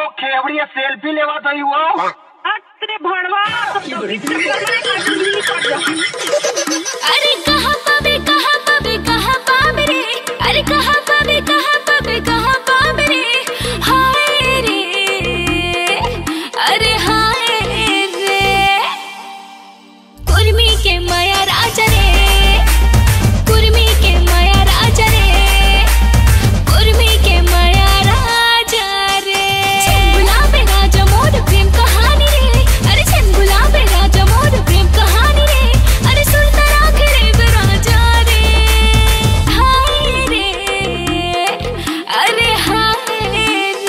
खेवड़ी selfie लेवा तो वो अरे भड़वा अरे कहाँ पावे रे, अरे कहाँ पावे रे, हाय रे, अरे हाय रे, कुर्मी के माया राजा रे, कुर्मी के माया राजा रे, कुर्मी के माया राजा रे। छन गुलाबे राजा मोर प्रेम कहानी रे, अरे छन गुलाबे राजा मोर प्रेम कहानी रे, अरे सुनता राखे रे राजा रे, हाय रे, अरे हाय रे,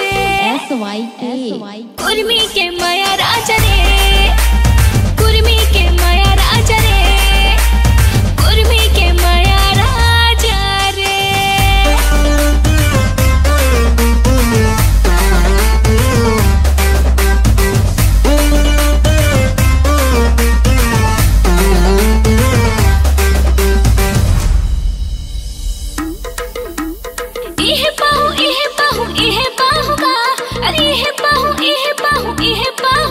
कुर्मी के माया राजा रे, कुर्मी के माया राजा रे, कुर्मी के माया राजा रे। इहे पाहु का, अरे इहे पाहु